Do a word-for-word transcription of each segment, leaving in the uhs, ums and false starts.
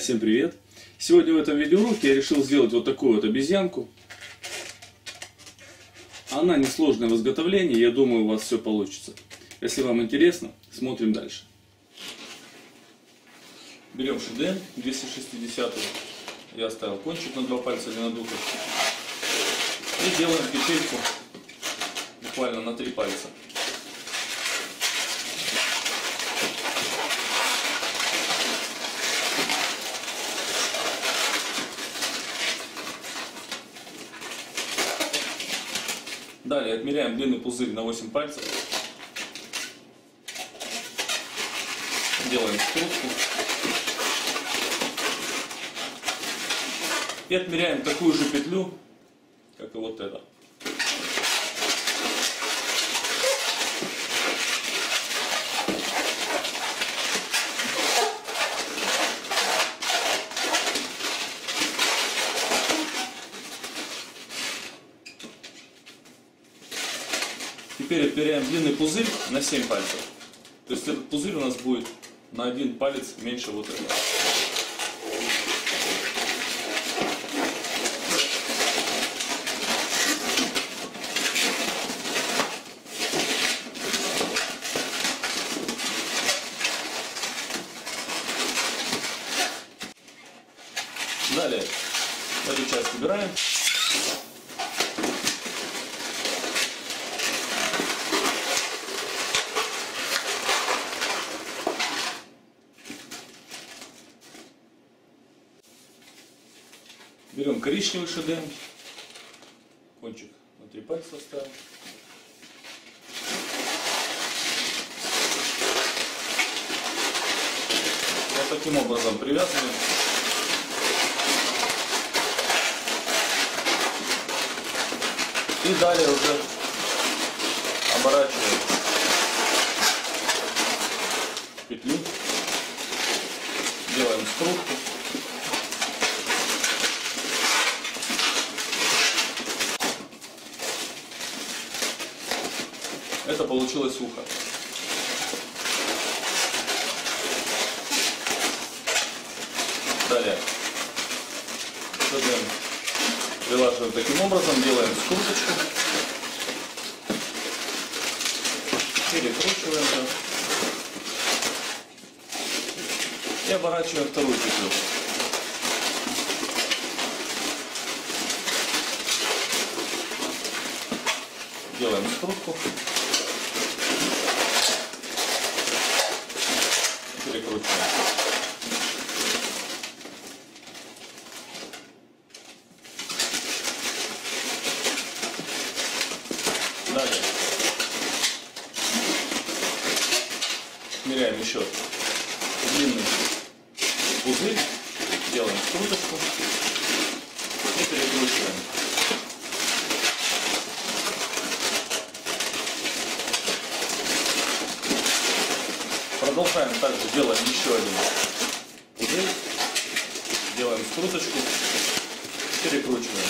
всем привет! Сегодня в этом видеоуроке я решил сделать вот такую вот обезьянку. Она несложная в изготовлении, я думаю, у вас все получится. Если вам интересно, смотрим дальше. Берем шеден двести шестьдесят, я оставил кончик на два пальца или на духов. И делаем петельку буквально на три пальца. Далее отмеряем длинный пузырь на восемь пальцев. Делаем скрутку. И отмеряем такую же петлю, как и вот эта. Теперь отмеряем длинный пузырь на семь пальцев. То есть этот пузырь у нас будет на один палец меньше вот этого. Далее эту часть убираем. Берем коричневый шеден, кончик на три пальца ставим. Вот таким образом привязываем. И далее уже оборачиваем петлю, делаем скрутку. Это получилось ухо. Далее шеден прилаживаем таким образом, делаем скруточку, перекручиваем да, и оборачиваем вторую петлю. Делаем скрутку. Перекручиваем. Далее меряем еще длинный пузырь, делаем скруточку и перекручиваем. Продолжаем также, делаем еще один пузырь, делаем скруточку, перекручиваем.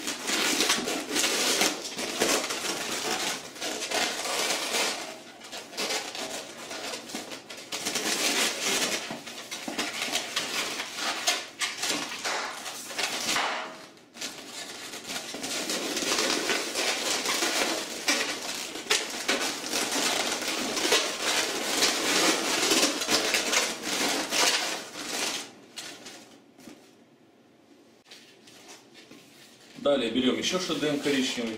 Далее берем еще шеден коричневый.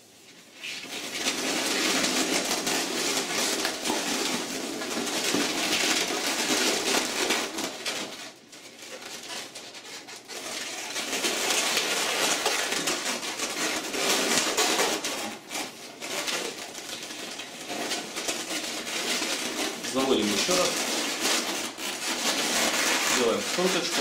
Заводим еще раз. Делаем скруточку.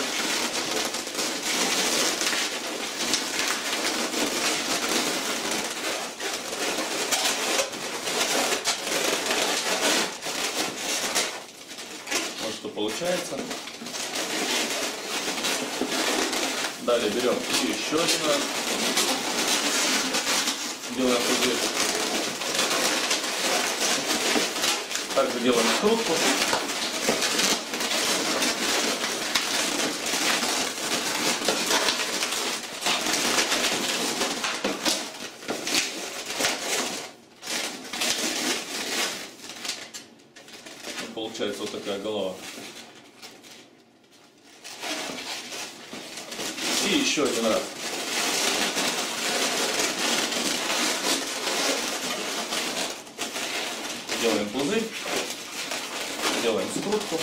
Получается. Далее берем еще один раз, делаем пузырь. Также делаем скрутку. получается вот такая голова. И еще один раз. Делаем пузырь, делаем скрутку.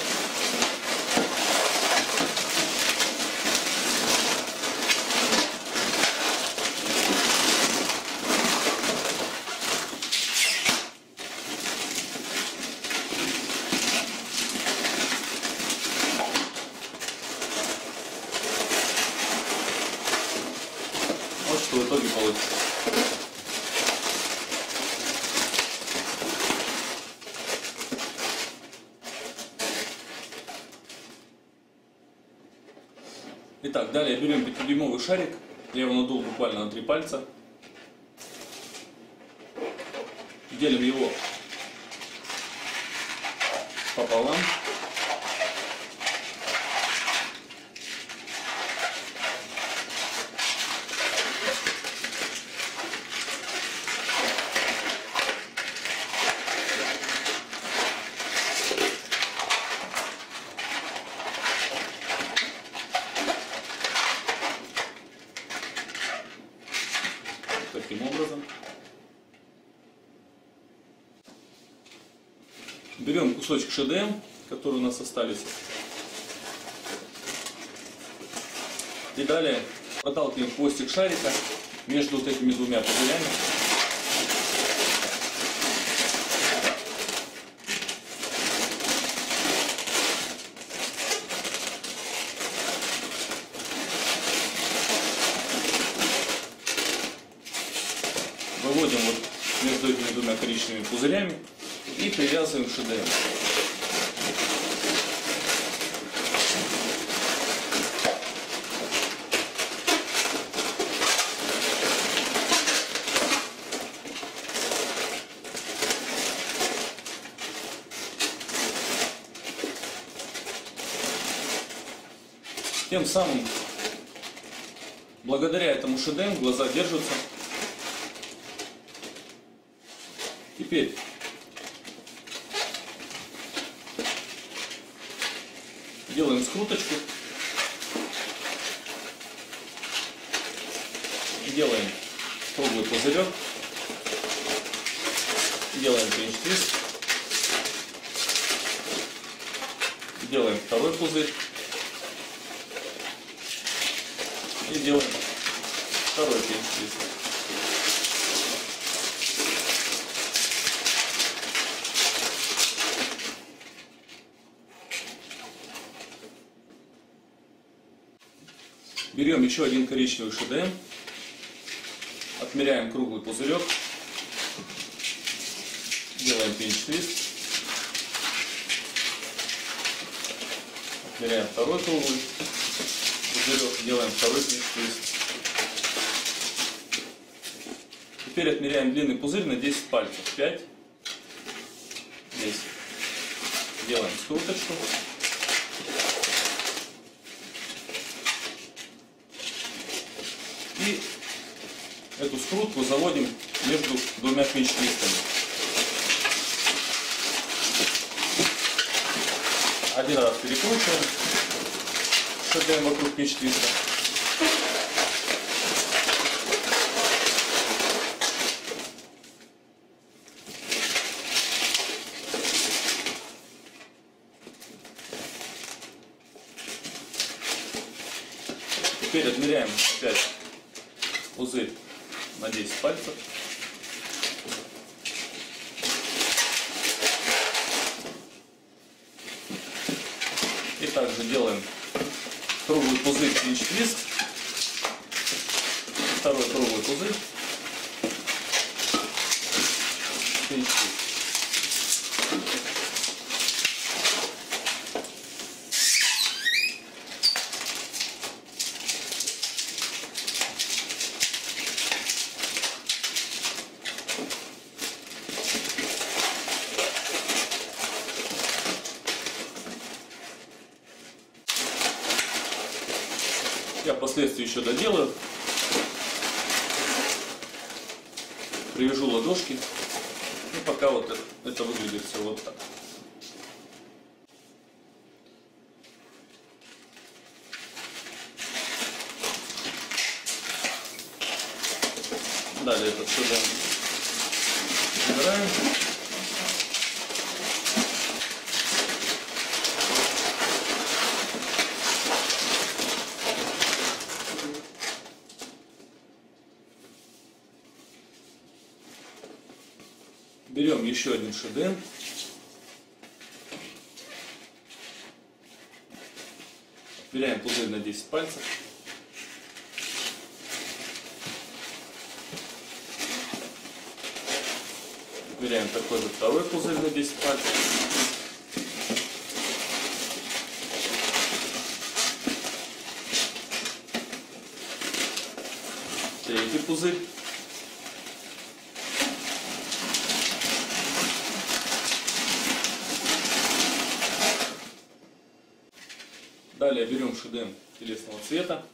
Вот что в итоге получится. Итак, далее берем пятидюймовый шарик, я его надул буквально на три пальца, делим его пополам, таким образом. Берем кусочек эш дэ эм, который у нас остались. И далее проталкиваем хвостик шарика между вот этими двумя пузырями. Выводим вот между этими двумя коричневыми пузырями и привязываем эш дэ эм. Тем самым, благодаря этому эш дэ эм, глаза держатся. Теперь делаем скруточку, делаем круглый пузырек, делаем пинч-твист, делаем второй пузырь и делаем второй пинч-твист. Берем еще один коричневый эш дэ эм, отмеряем круглый пузырек, делаем пинч-твист, отмеряем второй круглый пузырек, делаем второй пинч-твист. Теперь отмеряем длинный пузырь на десять пальцев. пять, десять. Делаем скруточку. И эту скрутку заводим между двумя пинч-твистами. Один раз перекручиваем эш дэ эм вокруг пинч-твиста. Теперь отмеряем опять пузырь на десять пальцев. И также делаем круглый пузырь пинч-твист, второй круглый пузырь, пинч-твист. Я впоследствии еще доделаю, привяжу ладошки, и пока вот это, это выглядит все вот так. Далее этот шедевр убираем. Берем еще один шедевр. Отмеряем пузырь на десять пальцев. Отмеряем такой же второй пузырь на десять пальцев. Третий пузырь. Далее берем шедевр телесного цвета.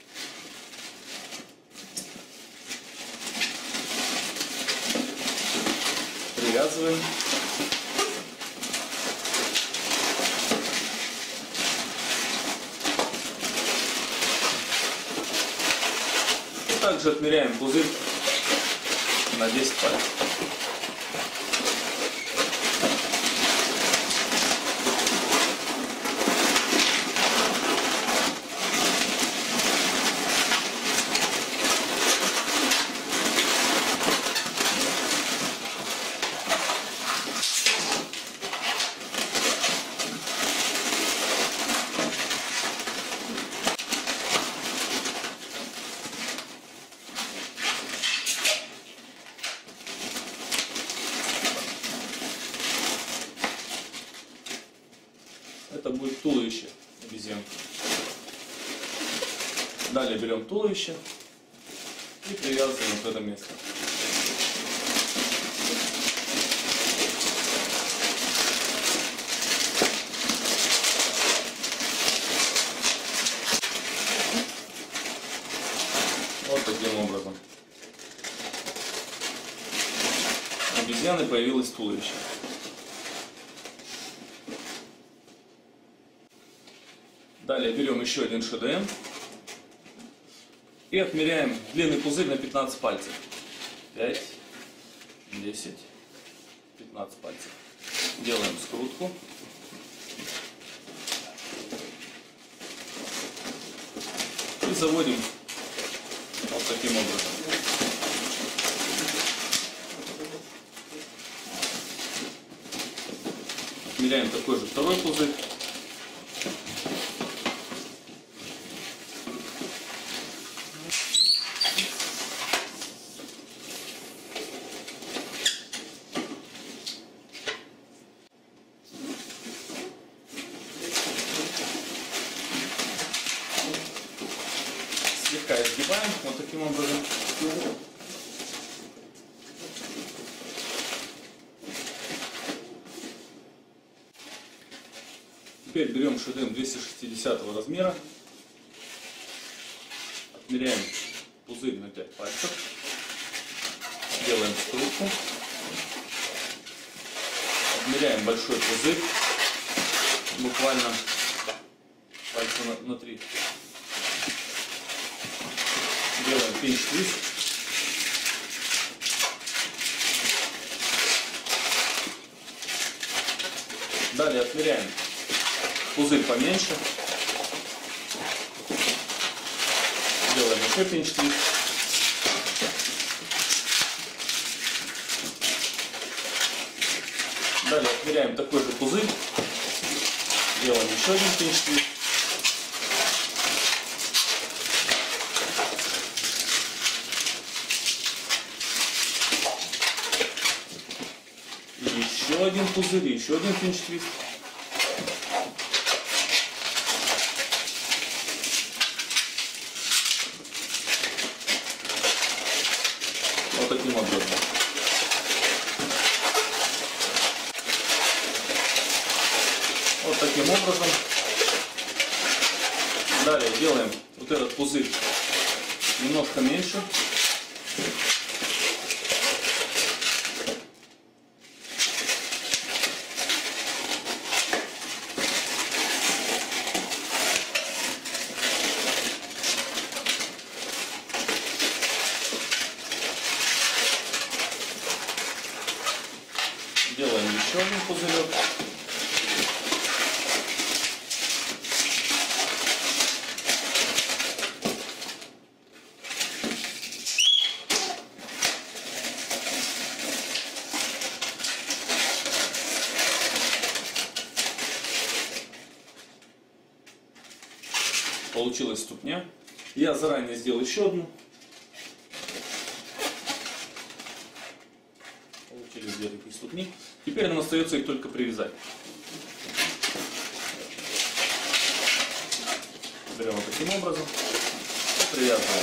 Привязываем. И также отмеряем пузырь на десять пальцев. Это будет туловище обезьянки. Далее берем туловище и привязываем в это место. Вот таким образом. У обезьяны появилось туловище. Далее берем еще один шедевр и отмеряем длинный пузырь на пятнадцать пальцев. пять, десять, пятнадцать пальцев. Делаем скрутку. И заводим вот таким образом. Отмеряем такой же второй пузырь. Слегка изгибаем вот таким образом. Теперь берем шедевр двести шестидесятого размера, отмеряем пузырь на пять пальцев, делаем скрутку, отмеряем большой пузырь, буквально пальца на, на три. Делаем пинч-твист. Далее отмеряем пузырь поменьше. Делаем еще пинч-твист. Далее отмеряем такой же пузырь. Делаем еще один пинч-твист. Еще один пузырь, еще один пинч-твист. Вот таким образом. Вот таким образом. Далее делаем вот этот пузырь немножко меньше. Делаем еще один пузырек. Получилась ступня. Я заранее сделал еще одну. Получились две такие ступни. Теперь нам остается их только привязать. Берем вот таким образом и привязываем.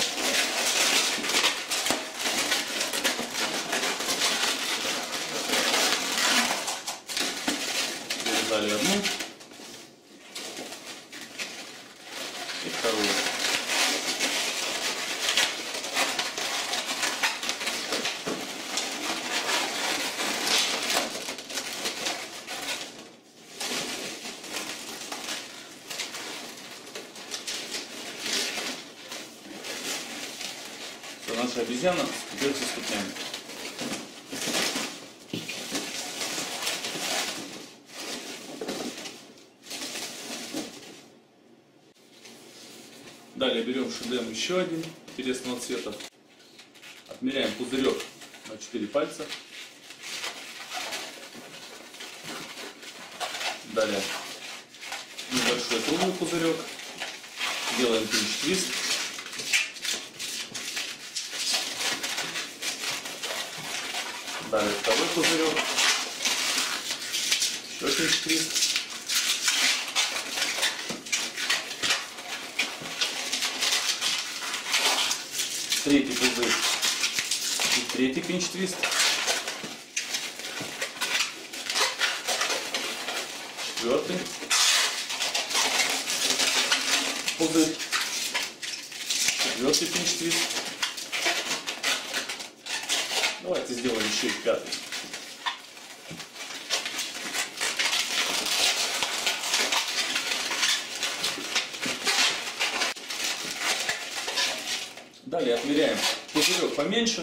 Привязали одну и вторую. Наша обезьяна теперь со ступнями. Далее берем шедем еще один интересного цвета. Отмеряем пузырек на четыре пальца. Далее небольшой круглый пузырек. Делаем пинч-твист. Далее второй пузырек. Еще пинч-твист. Третий пузырь. И третий пинч-твист. Четвертый пузырь. Четвертый пинч-твист. Давайте сделаем еще и пятый. Далее отмеряем пузырек поменьше.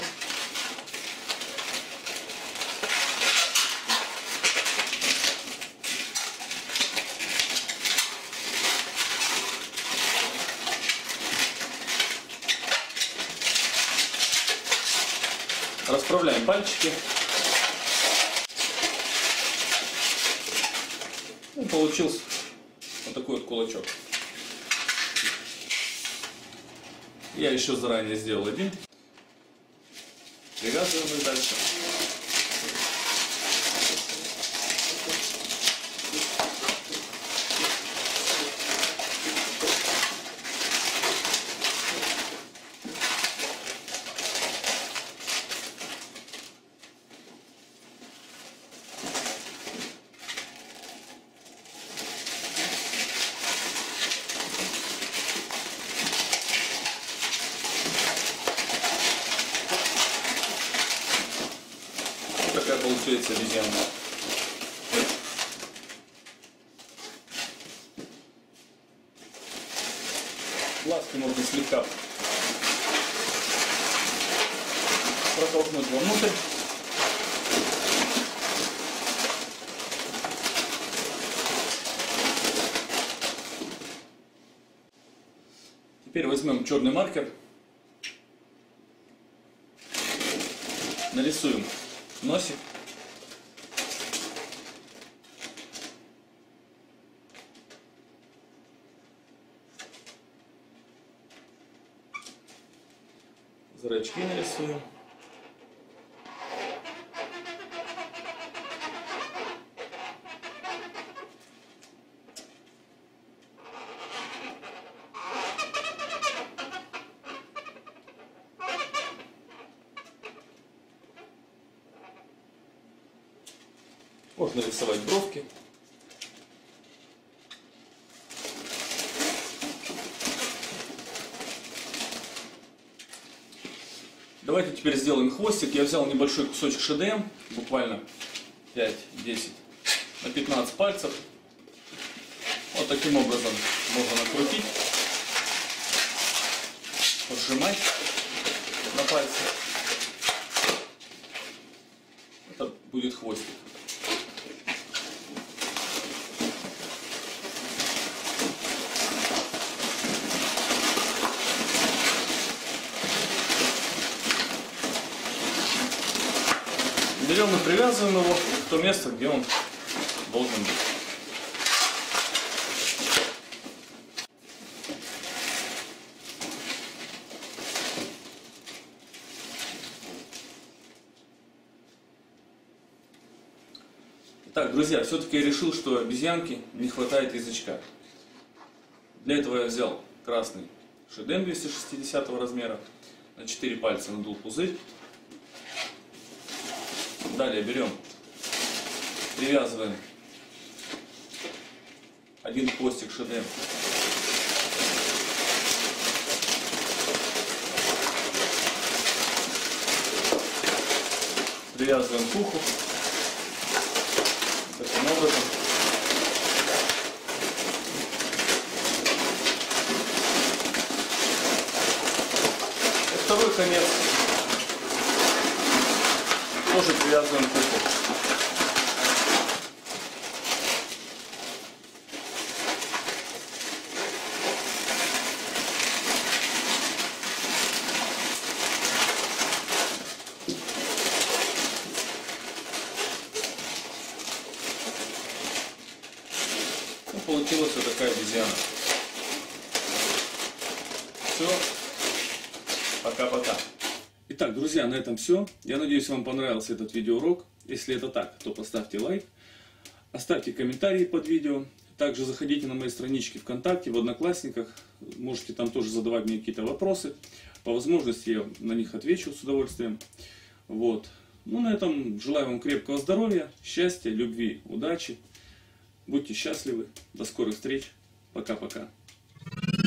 Расправляем пальчики. И получился вот такой вот кулачок. Я еще заранее сделал один. Привязываем их дальше. Такая получается обезьяна. Ласки можно слегка протолкнуть вовнутрь. Теперь возьмем черный маркер, нарисуем носик. Зрачки нарисуем. Можно рисовать бровки. Давайте теперь сделаем хвостик. Я взял небольшой кусочек шедем, буквально пять-десять на пятнадцать пальцев. Вот таким образом можно накрутить, сжимать на пальцы. Это будет хвостик. берем и привязываем его в то место, где он должен быть. Так, друзья, все-таки я решил, что обезьянке не хватает язычка. Для этого я взял красный шеден двести шестидесятого размера, на четыре пальца надул пузырь. Далее берем, привязываем один хвостик шеден привязываем к уху. Таким образом. И второй конец тоже привязываем к уху. Получилась вот такая обезьяна. Все. Пока-пока. Итак, друзья, на этом все. Я надеюсь, вам понравился этот видеоурок. Если это так, то поставьте лайк. Оставьте комментарии под видео. Также заходите на мои странички ВКонтакте, в Одноклассниках. Можете там тоже задавать мне какие-то вопросы. По возможности я на них отвечу с удовольствием. Вот. Ну, на этом желаю вам крепкого здоровья, счастья, любви, удачи. Будьте счастливы. До скорых встреч. Пока-пока.